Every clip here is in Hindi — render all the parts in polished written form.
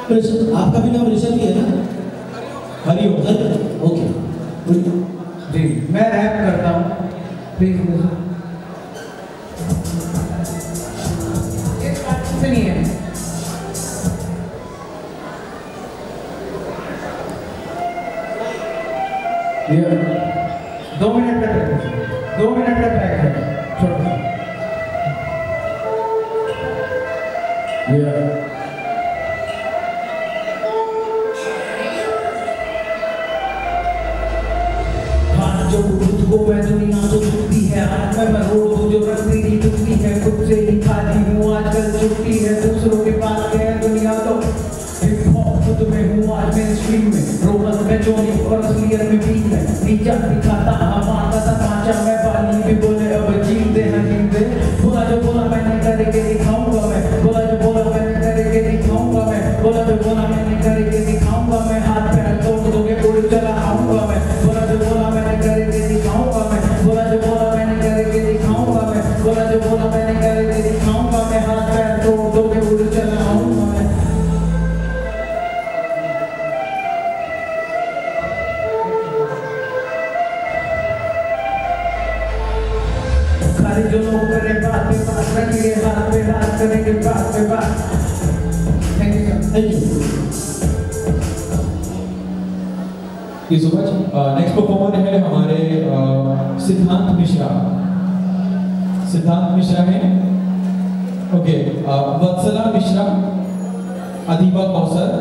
आपका भी नाम ऋषभ ही है ना? हरिओम। ओके जी, मैं रैप करता हूँ, प्लीज से नहीं है। ये 2 मिनट का ट्रैक है, 2 मिनट का ट्रैक है, छोटा। जो तुझको मैं दुनिया तो छुट्टी है, आज मैं रोड जो रखती थी टूटी है, खुद से ही खाती हूँ आजकल छुट्टी है, दूसरों के पास गया दुनिया तो हिप हॉप खुद में हूँ आज मेन स्ट्रीम में, रोमन में चोरी और असलियत में बीच में नीचा दिखाता हमारा तमाचा मैं बाली भी बोले अब जीते हैं जीते, बोला जो बोला मैंने करके दिखाऊंगा मैं, बोला जो बोला मैंने करके दिखाऊंगा मैं, बोला जो बोला मैंने करके दिखाऊंगा मैं, हाथ पैर तोड़ दोगे उड़ चला आऊंगा मैं, बोला जो बोला मैंने करके दिखाऊंगा मैं, बोला जो बोला मैंने करके दिखाऊंगा मैं, बोला जो बोला मैंने करके दिखाऊंगा मैं, हाथ पैर तोड़ दोगे उड़ चला आऊंगा मैं। खाली जो लोग करे बात पे बात रखिए, हाथ पे हाथ करेंगे बात पे बात। Thank you sir. Thank you so much. Next performer है हमारे सिद्धांत मिश्रा। सिद्धांत मिश्रा है, ओके, वत्सला मिश्रा, अदीबा कौसर,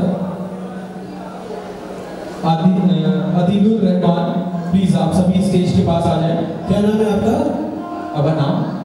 अदीलुर रहमान, प्लीज आप सभी स्टेज के पास आ जाएं। क्या नाम है आपका? अब नाम